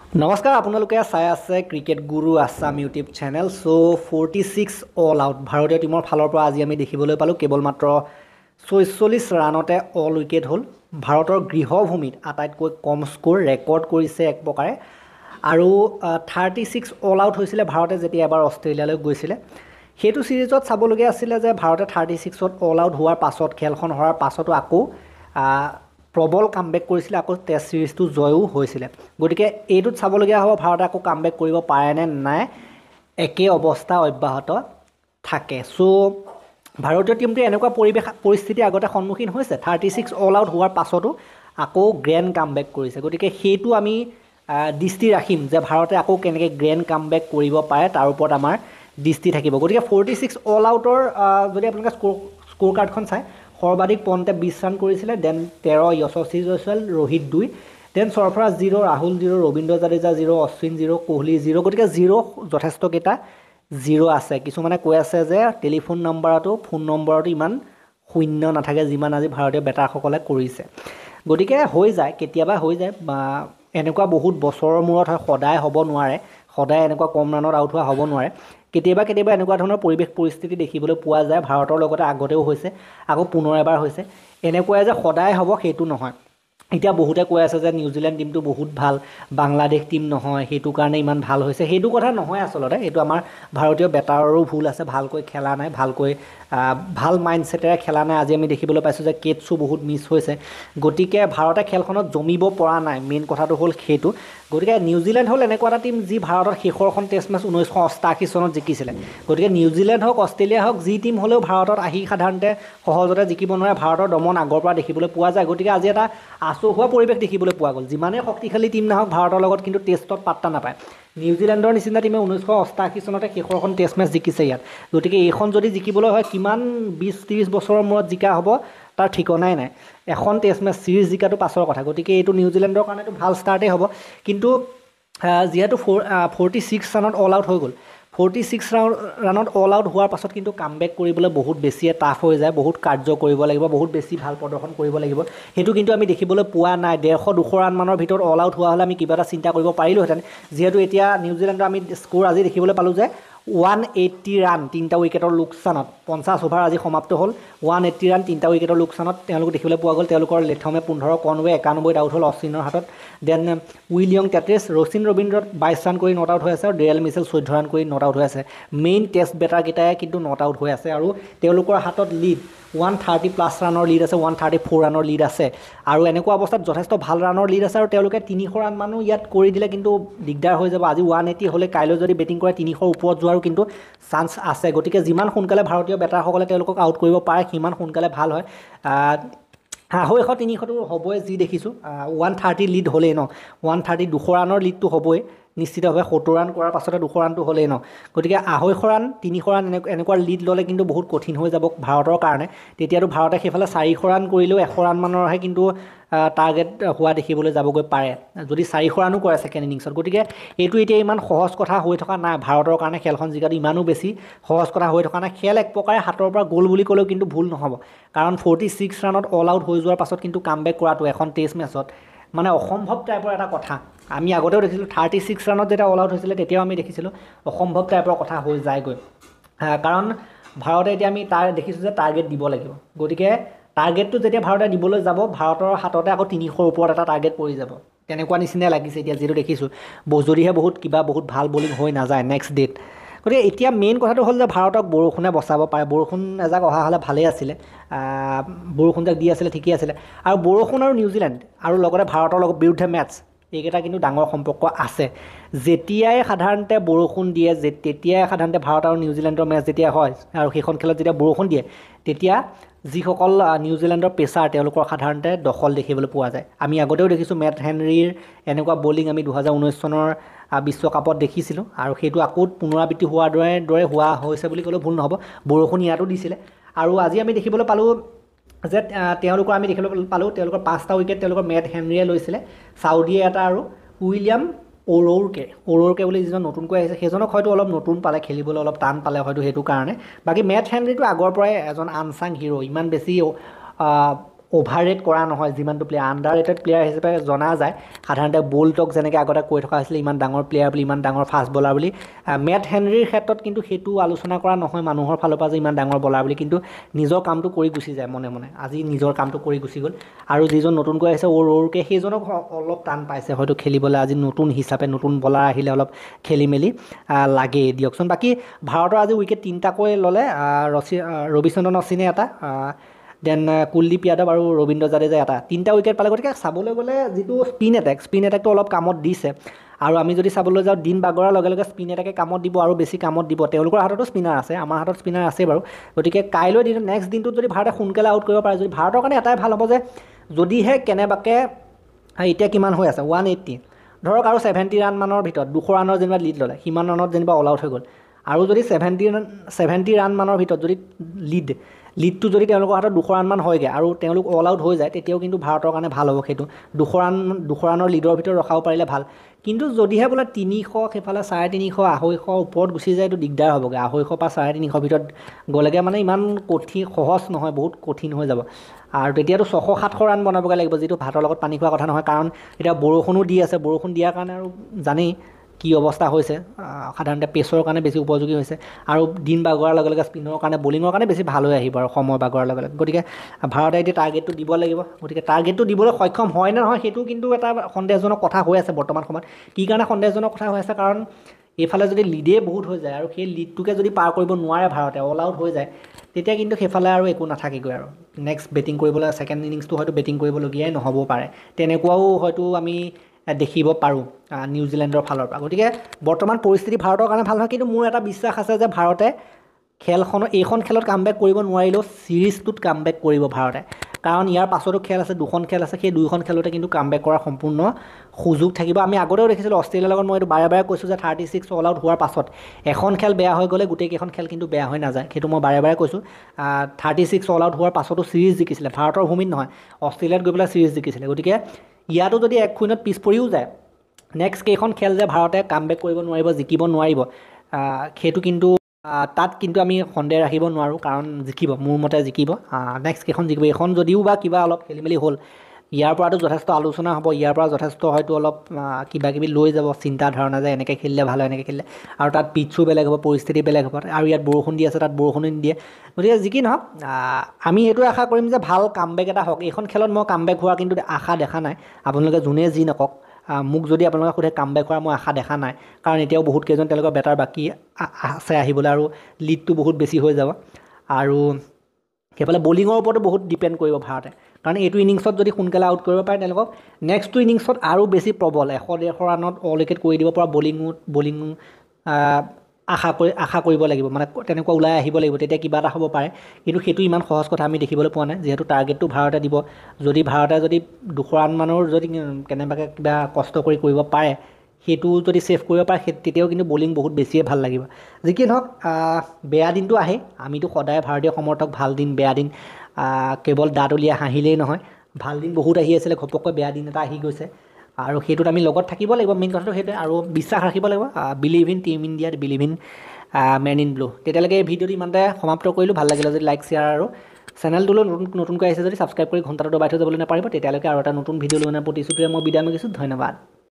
নমস্কাৰ আপোনালোকে চাই আছে cricket Guru Assam YouTube channel. So 46 all out ভাৰতীয় টিমৰ ফালৰ পৰা আজি আমি দেখিবলৈ পালোঁ কেৱল মাত্ৰ 46 ৰানতে অল উইকেট হ'ল। ভাৰতৰ গৃহভূমিত আটাইতকৈ কম স্ক'ৰ ৰেকৰ্ড কৰিছে এক প্ৰকাৰে। আৰু 36 অল আউট হৈছিলে ভাৰতে যেতিয়া এবাৰ অষ্ট্ৰেলিয়ালৈ গৈছিলে। সেইটো ছিৰিজত চাবলগীয়া আছিলে যে ভাৰতে 36ত অল আউট হোৱাৰ পাছত খেলখন হৰাৰ পাছতো আকৌ প্ৰবল কামবেক কৰিছিলে, আকৌ টেষ্ট ছিৰিজটো জয়ো হৈছিলে। গতিকে এইটোত চাবলগীয়া হ'ব ভাৰতে আকৌ কামবেক কৰিব পাৰেনে নাই, একে অৱস্থা অব্যাহত থাকে। চ' ভাৰতীয় টীমটোৱে এনেকুৱা পৰিস্থিতি আগতে সন্মুখীন হৈছে, 36 অল আউট হোৱাৰ পাছতো আকৌ গ্ৰেণ্ড কামবেক কৰিছে। গতিকে সেইটো আমি দৃষ্টি ৰাখিম যে ভাৰতে আকৌ কেনেকৈ গ্ৰেণ্ড কামবেক কৰিব পাৰে, তাৰ ওপৰত আমাৰ দৃষ্টি থাকিব। গতিকে 46 অল আউটৰ যদি আপোনালোকে স্ক'ৰ কাৰ্ডখন চায়, সৰ্বাধিক পণ্টে 20 ৰান কৰিছিলে, দেন 13 য়শস্বী জয়ছৱাল, ৰোহিত 2, দেন সৰফৰাজ 0, ৰাহুল 0, ৰবীন্দ্ৰ জাদেজা 0, অশ্বিন 0, কোহলি 0। গতিকে 0 যথেষ্টকেইটা 0 আছে। কিছুমানে কৈ আছে যে টেলিফোন নম্বৰতো ফোন নম্বৰতো ইমান শূন্য নাথাকে যিমান আজি ভাৰতীয় বেটাৰসকলে কৰিছে। গতিকে হৈ যায়, কেতিয়াবা হৈ যায়, এনেকুৱা বহুত বছৰৰ মূৰত হয়, সদায় হ'ব নোৱাৰে, সদায় এনেকুৱা কম ৰানত আউট হোৱা হ'ব নোৱাৰে। কেতিয়াবা এনেকুৱা ধৰণৰ পৰিস্থিতি দেখিবলৈ পোৱা যায়। ভাৰতৰ লগতে আগতেও হৈছে, আকৌ পুনৰ এবাৰ হৈছে। এনেকুৱাই যে সদায় হ'ব সেইটো নহয়। এতিয়া বহুতে কৈ আছে যে নিউজিলেণ্ড টিমটো বহুত ভাল, বাংলাদেশ টিম নহয়, সেইটো কাৰণে ইমান ভাল হৈছে। সেইটো কথা নহয় আচলতে, এইটো আমাৰ ভাৰতীয় বেটাৰৰো ভুল আছে, ভালকৈ খেলা নাই, ভাল মাইণ্ডছেটেৰে খেলা নাই। আজি আমি দেখিবলৈ পাইছোঁ যে কেটছো বহুত মিছ হৈছে। গতিকে ভাৰতে খেলখনত জমিব পৰা নাই, মেইন কথাটো হ'ল সেইটো। গতিকে নিউজিলেণ্ড হ'ল এনেকুৱা এটা টিম যি ভাৰতৰ শেষৰখন টেষ্ট মেচ 1988 চনত জিকিছিলে। গতিকে নিউজিলেণ্ড হওক, অষ্ট্ৰেলিয়া হওক, যি টিম হ'লেও ভাৰতত আহি সাধাৰণতে সহজতে জিকিব নোৱাৰে। ভাৰতৰ দমন আগৰ পৰা দেখিবলৈ পোৱা যায়। গতিকে আজি এটা আচহুৱা পৰিৱেশ দেখিবলৈ পোৱা গ'ল। যিমানেই শক্তিশালী টিম নহওক ভাৰতৰ লগত কিন্তু টেষ্টত পাত্তা নাপায়। নিউজিলেণ্ডৰ নিচিনা টিমে 1988 চনতে শেষৰখন টেষ্ট মেচ জিকিছে ইয়াত। গতিকে এইখন যদি জিকিবলৈ হয় কিমান 20-30 বছৰৰ মূৰত জিকা হ'ব তাৰ ঠিকনাই নাই। এখন টেষ্ট মেচ ছিৰিজ জিকাটো পাছৰ কথা। গতিকে এইটো নিউজিলেণ্ডৰ কাৰণেতো ভাল ষ্টাৰ্টেই হ'ব। কিন্তু যিহেতু 46 ৰানত অল আউট হৈ গ'ল, 46 ৰানত অল আউট হোৱাৰ পাছত কিন্তু কামবেক কৰিবলৈ বহুত বেছিয়ে টাফ হৈ যায়। বহুত কাৰ্য কৰিব লাগিব, বহুত বেছি ভাল প্ৰদৰ্শন কৰিব লাগিব। সেইটো কিন্তু আমি দেখিবলৈ পোৱা নাই। 150-200 ৰানমানৰ ভিতৰত অল আউট হোৱা হ'লে আমি কিবা এটা চিন্তা কৰিব পাৰিলোহেঁতেন। যিহেতু এতিয়া নিউজিলেণ্ডৰ আমি স্ক'ৰ আজি দেখিবলৈ পালোঁ যে 180 ৰান 3টা উইকেটৰ লোকচানত, 50 অভাৰ আজি সমাপ্ত হ'ল। 180 ৰান 3টা উইকেটৰ লোকচানত তেওঁলোক দেখিবলৈ পোৱা গ'ল। তেওঁলোকৰ লেথমে 15, কনৱে 91 আউট হ'ল অশ্বিনৰ হাতত। দেন উইলিয়ং 33, ৰচিন ৰবীন্দ্ৰত 22 ৰান কৰি নট আউট হৈ আছে, আৰু ডেৰেল মিচেল 14 ৰান কৰি নট আউট হৈ আছে। মেইন টেষ্ট বেটাৰকেইটাই কিন্তু নট আউট হৈ আছে, আৰু তেওঁলোকৰ হাতত লিড 130+ ৰানৰ লিড আছে, 134 ৰানৰ লিড আছে। আৰু এনেকুৱা অৱস্থাত যথেষ্ট ভাল ৰানৰ লিড আছে, আৰু তেওঁলোকে 300 ৰান মানো ইয়াত কৰি দিলে কিন্তু দিগদাৰ হৈ যাব। আজি 180 হ'লে কাইলৈ যদি বেটিং কৰে 300ৰ ওপৰত যোৱাৰো কিন্তু চান্স আছে। গতিকে যিমান সোনকালে ভাৰতীয় বেটাৰসকলে তেওঁলোকক আউট কৰিব পাৰে সিমান সোনকালে ভাল হয়। 200-300টো হ'বই যি দেখিছোঁ। 130 লিড হ'লেই ন, 130 200 ৰানৰ লিডটো হ'বই নিশ্চিতভাৱে। 70 ৰান কৰাৰ পাছতে 200 ৰানটো হ'লেই ন। গতিকে 250 ৰান 300 ৰান এনেকুৱা লিড ল'লে কিন্তু বহুত কঠিন হৈ যাব ভাৰতৰ কাৰণে। তেতিয়াতো ভাৰতে সেইফালে 400 ৰান কৰিলেও 100 ৰানমানৰহে কিন্তু টাৰ্গেট হোৱা দেখিবলৈ যাবগৈ পাৰে, যদি 400 ৰানো কৰে ছেকেণ্ড ইনিংছত। গতিকে এইটো এতিয়া ইমান সহজ কথা হৈ থকা নাই ভাৰতৰ কাৰণে। খেলখন জিকাটো ইমানো বেছি সহজ কথা হৈ থকা নাই। খেল এক প্ৰকাৰে হাতৰ পৰা গ'ল বুলি ক'লেও কিন্তু ভুল নহ'ব, কাৰণ 46 ৰানত অল আউট হৈ যোৱাৰ পাছত কিন্তু কামবেক কৰাটো এখন টেষ্ট মেচত মানে অসম্ভৱ টাইপৰ এটা কথা। আমি আগতেও দেখিছিলোঁ 36 ৰানত যেতিয়া অল আউট হৈছিলে তেতিয়াও আমি দেখিছিলোঁ অসম্ভৱ টাইপৰ কথা হৈ যায়গৈ। কাৰণ ভাৰতে এতিয়া আমি দেখিছোঁ যে টাৰ্গেট দিব লাগিব। গতিকে টাৰ্গেটটো যেতিয়া ভাৰতে দিবলৈ যাব, ভাৰতৰ হাততে আকৌ 300ৰ ওপৰত এটা টাৰ্গেট পৰি যাব, তেনেকুৱা নিচিনাই লাগিছে এতিয়া যিটো দেখিছোঁ। যদিহে বহুত ভাল বলিং হৈ নাযায় নেক্সট ডেট। গতিকে এতিয়া মেইন কথাটো হ'ল যে ভাৰতক বৰষুণে বচাব পাৰে। বৰষুণ এজাক অহা হ'লে ভালেই আছিলে, বৰষুণ যাক দি আছিলে ঠিকেই আছিলে। আৰু বৰষুণ আৰু নিউজিলেণ্ড আৰু লগতে ভাৰতৰ বিৰুদ্ধে মেটছ, এইকেইটা কিন্তু ডাঙৰ সম্পৰ্ক আছে। যেতিয়াই সাধাৰণতে বৰষুণ দিয়ে, তেতিয়াই সাধাৰণতে ভাৰত আৰু নিউজিলেণ্ডৰ মেটছ যেতিয়া হয়, আৰু সেইখন খেলত যেতিয়া বৰষুণ দিয়ে, তেতিয়া যিসকল নিউজিলেণ্ডৰ পেচাৰ তেওঁলোকৰ সাধাৰণতে দখল দেখিবলৈ পোৱা যায়। আমি আগতেও দেখিছোঁ মেট হেনৰীৰ এনেকুৱা বলিং আমি 2019 চনৰ বিশ্বকাপত দেখিছিলোঁ, আৰু সেইটো আকৌ পুনৰাবৃত্তি হোৱাৰ দৰে হোৱা হৈছে বুলি ক'লেও ভুল নহ'ব। বৰষুণ ইয়াতো দিছিলে। আৰু আজি আমি দেখিবলৈ পালোঁ যে তেওঁলোকৰ 5টা উইকেট তেওঁলোকৰ মেট হেনৰীয়ে লৈছিলে, ছাউদিয়ে এটা, আৰু উইলিয়াম অ'ৰ'ৰকে বুলি যিজন নতুনকৈ আহিছে সেইজনক হয়তো অলপ নতুন পালে, খেলিবলৈ অলপ টান পালে হয়তো সেইটো কাৰণে। বাকী মেট হেনৰীটো আগৰ পৰাই এজন আনচাং হিৰো, ইমান বেছি অভাৰৰেট কৰা নহয় যিমানটো প্লেয়াৰ আণ্ডাৰৰেটেড প্লেয়াৰ হিচাপে জনা যায় সাধাৰণতে বোল্টক যেনেকৈ আগতে কৈ থকা হৈছিলে ইমান ডাঙৰ প্লেয়াৰ বুলি ইমান ডাঙৰ ফাষ্ট বলাৰ বুলি মেট হেনৰীৰ ক্ষেত্ৰত কিন্তু সেইটো আলোচনা কৰা নহয় মানুহৰ ফালৰ পৰা যে ইমান ডাঙৰ বলাৰ বুলি কিন্তু নিজৰ কামটো কৰি গুচি যায় মনে মনে আজি নিজৰ কামটো কৰি গুচি গ'ল আৰু যিজন নতুনকৈ আহিছে অ'ৰকে সেইজনক অলপ টান পাইছে হয়তো খেলিবলৈ আজি নতুন হিচাপে নতুন বলাৰ আহিলে অলপ খেলি মেলি লাগে দিয়কচোন বাকী ভাৰতৰ আজি উইকেট 3টাকৈ ল'লে ৰবিচন্দ্ৰন অশ্বিনে এটা দেন কুলদীপ যাদৱ আৰু ৰবীন্দ্ৰ জাদেজা এটা 3টা উইকেট পালে গতিকে চাবলৈ গ'লে যিটো স্পিন এটেকটো অলপ কামত দিছে আৰু আমি যদি চাবলৈ যাওঁ দিন বাগৰাৰ লগে লগে স্পিন এটেকে কামত দিব আৰু বেছি কামত দিব তেওঁলোকৰ হাততো স্পিনাৰ আছে আমাৰ হাতত স্পিনাৰ আছে বাৰু গতিকে কাইলৈ দিনটো নেক্সট দিনটোত যদি ভাৰতে সোনকালে আউট কৰিব পাৰে যদি ভাৰতৰ কাৰণে এটাই ভাল হ'ব যে যদিহে কেনেবাকৈ এতিয়া কিমান হৈ আছে 180 ধৰক আৰু 70 ৰান মানৰ ভিতৰত 200 ৰানৰ যেনিবা লিড ল'লে সিমান ৰানত যেনিবা অল আউট হৈ গ'ল আৰু যদি 70 ৰান মানৰ ভিতৰত যদি লিডটো যদি তেওঁলোকৰ হাতত 200 ৰানমান হয়গৈ আৰু তেওঁলোক অল আউট হৈ যায় তেতিয়াও কিন্তু ভাৰতৰ কাৰণে ভাল হ'ব সেইটো 200 ৰানৰ লিডৰ ভিতৰত ৰখাব পাৰিলে ভাল কিন্তু যদিহে বোলে 300 সেইফালে 350 250 ওপৰত গুচি যায় এইটো দিগদাৰ হ'বগৈ 250 পৰা 350 ভিতৰত গ'লেগৈ মানে ইমান সহজ নহয় বহুত কঠিন হৈ যাব আৰু তেতিয়াতো 600-700 ৰান বনাবগৈ লাগিব যিটো ভাতৰ লগত পানী খোৱা কথা নহয় কাৰণ এতিয়া বৰষুণো দি আছে বৰষুণ দিয়াৰ কাৰণে আৰু জানেই কি অৱস্থা হৈছে সাধাৰণতে পেচৰ কাৰণে বেছি উপযোগী হৈছে আৰু দিন বাগৰাৰ লগে লগে স্পিনৰ কাৰণে বলিঙৰ কাৰণে বেছি ভাল হৈ আহিব আৰু সময় বাগৰাৰ লগে লগে গতিকে ভাৰতে এতিয়া টাৰ্গেটটো দিব লাগিব গতিকে টাৰ্গেটটো দিবলৈ সক্ষম হয় নে নহয় সেইটো কিন্তু এটা সন্দেহজনক কথা হৈ আছে বৰ্তমান সময়ত কি কাৰণে সন্দেহজনক কথা হৈ আছে কাৰণ এইফালে যদি লিডেই বহুত হৈ যায় আৰু সেই লিডটোকে যদি পাৰ কৰিব নোৱাৰে ভাৰতে অল আউট হৈ যায় তেতিয়া কিন্তু সেইফালে আৰু একো নাথাকেগৈ আৰু নেক্সট বেটিং কৰিবলৈ ছেকেণ্ড ইনিংছটো হয়তো বেটিং কৰিবলগীয়াই নহ'ব পাৰে তেনেকুৱাও হয়তো আমি দেখিব পাৰোঁ নিউজিলেণ্ডৰ ফালৰ পৰা গতিকে বৰ্তমান পৰিস্থিতি ভাৰতৰ কাৰণে ভাল হয় কিন্তু মোৰ এটা বিশ্বাস আছে যে ভাৰতে এইখন খেলত কামবেক কৰিব নোৱাৰিলেও ছিৰিজটোত কামবেক কৰিব ভাৰতে কাৰণ ইয়াৰ পাছতো খেল আছে 2খন খেল আছে সেই 2খন খেলতে কিন্তু কামবেক কৰাৰ সম্পূৰ্ণ সুযোগ থাকিব আমি আগতেও দেখিছিলোঁ অষ্ট্ৰেলিয়াৰ লগত মই এইটো বাৰে বাৰে কৈছোঁ যে 36 অল আউট হোৱাৰ পাছত এখন খেল বেয়া হৈ গ'লে গোটেইকেইখন খেল কিন্তু বেয়া হৈ নাযায় সেইটো মই বাৰে বাৰে কৈছোঁ 36 অল আউট হোৱাৰ পাছতো ছিৰিজ জিকিছিলে ভাৰতৰ ভূমিত নহয় অষ্ট্ৰেলিয়াত গৈ পেলাই ছিৰিজ জিকিছিলে গতিকে ইয়াতো যদি 1-0 পিছ পৰিও যায় নেক্সট কেইখন খেল যে ভাৰতে কামবেক কৰিব নোৱাৰিব জিকিব নোৱাৰিব সেইটো কিন্তু তাত কিন্তু আমি সন্দেহ ৰাখিব নোৱাৰোঁ কাৰণ জিকিব মোৰ মতে জিকিব নেক্সট কেইখন জিকিব এখন যদিও বা কিবা অলপ খেলি মেলি হ'ল ইয়াৰ পৰাতো যথেষ্ট আলোচনা হ'ব ইয়াৰ পৰা যথেষ্ট হয়তো অলপ কিবা কিবি লৈ যাব চিন্তা ধাৰণা যে এনেকৈ খেলিলে ভাল হয় এনেকৈ খেলিলে আৰু তাত পিটছো বেলেগ হ'ব পৰিস্থিতি বেলেগ হ'ব আৰু ইয়াত বৰষুণ দি আছে তাত বৰষুণো নিদিয়ে গতিকে যি কি নহওক আমি এইটোৱে আশা কৰিম যে ভাল কামবেক এটা হওক এইখন খেলত মই কামবেক হোৱাৰ কিন্তু আশা দেখা নাই আপোনালোকে যোনে যি নকওক মোক যদি আপোনালোকে সোধে কামবেক হোৱাৰ মই আশা দেখা নাই কাৰণ এতিয়াও বহুত কেইজন তেওঁলোকৰ বেটাৰ বাকী আছে আহিবলৈ আৰু লিডটো বহুত বেছি হৈ যাব আৰু সেইফালে বলিঙৰ ওপৰতো বহুত ডিপেণ্ড কৰিব ভাৰতে কাৰণ এইটো ইনিংছত যদি সোনকালে আউট কৰিব পাৰে তেওঁলোকক নেক্সটটো ইনিংছত আৰু বেছি প্ৰবল 100-150 ৰানত অল উইকেট কৰি দিব পৰা বলিং আশা কৰিব লাগিব মানে তেনেকুৱা ওলাই আহিব লাগিব তেতিয়া কিবা এটা হ'ব পাৰে কিন্তু সেইটো ইমান সহজ কথা আমি দেখিবলৈ পোৱা নাই যিহেতু টাৰ্গেটটো ভাৰতে দিব যদি ভাৰতে যদি 200 ৰান মানৰ যদি কেনেবাকৈ কিবা কষ্ট কৰিব পাৰে সেইটো যদি ছেভ কৰিব পাৰে তেতিয়াও কিন্তু বলিং বহুত বেছিয়ে ভাল লাগিব যি কি নহওক বেয়া দিনটো আহে আমিতো সদায় ভাৰতীয় সমৰ্থক ভাল দিন বেয়া দিন কেৱল দাঁত উলিয়াই হাঁহিলেই নহয় ভাল দিন বহুত আহি আছিলে ঘপককৈ বেয়া দিন এটা আহি গৈছে আৰু সেইটোত আমি লগত থাকিব লাগিব মেইন কথাটো সেইটোৱে আৰু বিশ্বাস ৰাখিব লাগিব বিলিভ ইন টিম ইণ্ডিয়াত believe in men in blue তেতিয়ালৈকে এই ভিডিঅ'টো ইমানতে সমাপ্ত কৰিলোঁ ভাল লাগিলে যদি লাইক শ্বেয়াৰ আৰু চেনেলটোলৈ নতুনকৈ আহিছে যদি ছাবস্ক্ৰাইব কৰি ঘণ্টাটো দবাই থৈ যাবলৈ নাপাৰিব তেতিয়ালৈকে আৰু এটা নতুন ভিডিঅ' লৈ প্ৰতিশ্ৰুতিৰে মই বিদায় মাগিছোঁ ধন্যবাদ